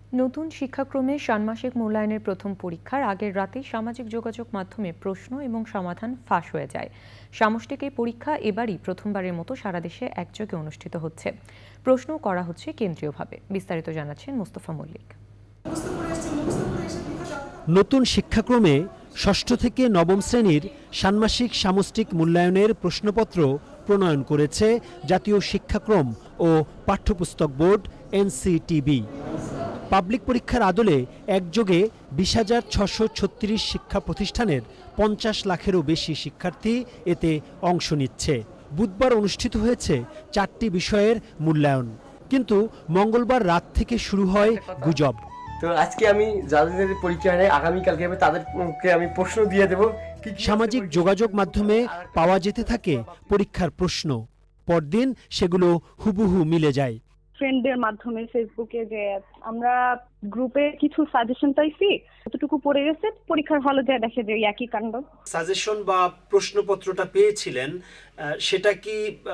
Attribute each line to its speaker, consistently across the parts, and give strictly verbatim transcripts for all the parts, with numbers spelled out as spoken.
Speaker 1: নতুন শিক্ষাক্রমে ষান্মাসিক মূল্যায়নের প্রথম পরীক্ষার আগের রাতে সামাজিক যোগাযোগ মাধ্যমে প্রশ্ন এবং সমাধান ফাঁস হয়ে যায়। সামষ্টিক এই পরীক্ষা এবারই প্রথমবারের মতো সারা দেশে একযোগে অনুষ্ঠিত হচ্ছে। প্রশ্ন করা হচ্ছে কেন্দ্রীয়ভাবে। বিস্তারিত জানাচ্ছেন মোস্তফা মল্লিক।
Speaker 2: নতুন শিক্ষাক্রমে ষষ্ঠ থেকে নবম শ্রেণীর ষান্মাসিক সামষ্টিক মূল্যায়নের প্রশ্নপত্র প্রণয়ন করেছে জাতীয় শিক্ষাক্রম ও পাঠ্যপুস্তক বোর্ড এনসিটিবি। পাবলিক পরীক্ষার আদলে একযোগে বিশ হাজার ছশো ছত্রিশ শিক্ষা প্রতিষ্ঠানের পঞ্চাশ লাখেরও বেশি শিক্ষার্থী এতে অংশ নিচ্ছে। বুধবার অনুষ্ঠিত হয়েছে চারটি বিষয়ের মূল্যায়ন, কিন্তু মঙ্গলবার রাত থেকে শুরু হয় গুজব।
Speaker 3: তো আজকে আমি যাদের পরীক্ষা নেই আগামীকালকে আমি তাদেরকে আমি প্রশ্ন দিয়ে দেব।
Speaker 2: সামাজিক যোগাযোগ মাধ্যমে পাওয়া যেতে থাকে পরীক্ষার প্রশ্ন, পরদিন সেগুলো হুবহু মিলে যায়।
Speaker 4: ফ্রেন্ডদের মাধ্যমে ফেসবুকে যে আমরা গ্রুপে কিছু সাজেশন পাইছি, কতটুকু পড়ে গেছে, পরীক্ষার হলে যা দেখে যে একই কাণ্ড।
Speaker 2: সাজেশন বা প্রশ্নপত্রটা পেয়েছিলেন, সেটা কি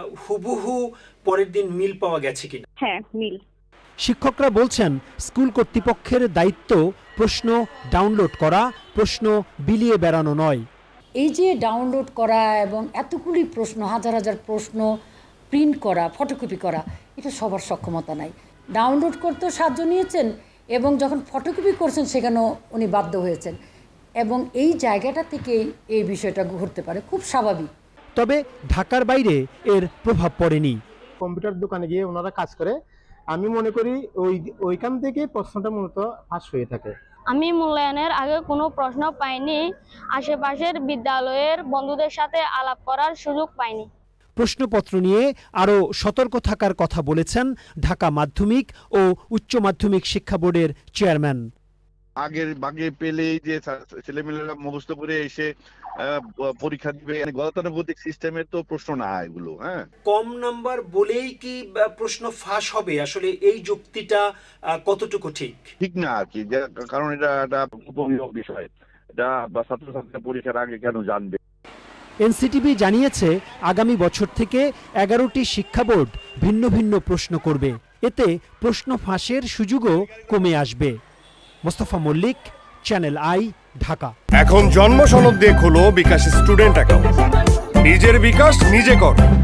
Speaker 2: হুবহু পরের দিন মিল পাওয়া গেছে কিনা?
Speaker 4: হ্যাঁ, মিল।
Speaker 2: শিক্ষকরা বলছেন স্কুল কর্তৃপক্ষের দায়িত্ব প্রশ্ন ডাউনলোড করা, প্রশ্ন বিলিয়ে বেড়ানো নয়।
Speaker 5: এই যে ডাউনলোড করা এবং এতগুলি প্রশ্ন, হাজার হাজার প্রশ্ন প্রিন্ট করা, ফটোকপি করা, এটা সবার সক্ষমতা নাই। ডাউনলোড করতেও সাহায্য নিয়েছেন এবং যখন ফটোকপি করছেন সেখানেও উনি বাধ্য হয়েছেন, এবং এই জায়গাটা থেকেই এই বিষয়টা ঘটতে পারে, খুব স্বাভাবিক।
Speaker 2: তবে ঢাকার বাইরে এর প্রভাব পড়েনি।
Speaker 6: কম্পিউটার দোকানে গিয়ে ওনারা কাজ করে, আমি মনে করি ওই ওইখান থেকে প্রশ্নটা মূলত ফাঁস হয়ে থাকে।
Speaker 7: আমি মূল্যায়নের আগে কোনো প্রশ্ন পাইনি, আশেপাশের বিদ্যালয়ের বন্ধুদের সাথে আলাপ করার সুযোগ পাইনি।
Speaker 2: প্রশ্নপত্র নিয়ে আরও সতর্ক থাকার কথা বলেছেন ঢাকা মাধ্যমিক ও উচ্চ মাধ্যমিক শিক্ষা বোর্ডের চেয়ারম্যান।
Speaker 8: আগের ভাগে পেলেই যে ছেলেমেয়েরা মুখস্থ করে এসে পরীক্ষা দিবে, গতানুগতিক সিস্টেমের তো প্রশ্ন না এগুলো। হ্যাঁ, কম নাম্বার বলেই কি প্রশ্ন ফাঁস হবে? আসলে এই যুক্তিটা কতটুকু ঠিক? ঠিক না আর কি, কারণ এটা একটা উপযোগী বিষয়, এটা ছাত্রছাত্রীরা পরীক্ষার আগে কেন জানবে।
Speaker 2: এনসিটিবি জানিয়েছে আগামী বছর থেকে এগারোটি শিক্ষা বোর্ড ভিন্ন ভিন্ন প্রশ্ন করবে। এতে প্রশ্ন ফাঁসের সুযোগও কমে আসবে। Mustafa Mallik, channel I, Dhaka.
Speaker 9: এখন জন্ম সনদ দিয়ে খোলো বিকাশ স্টুডেন্ট অ্যাকাউন্ট। নিজের বিকাশ নিজে কর।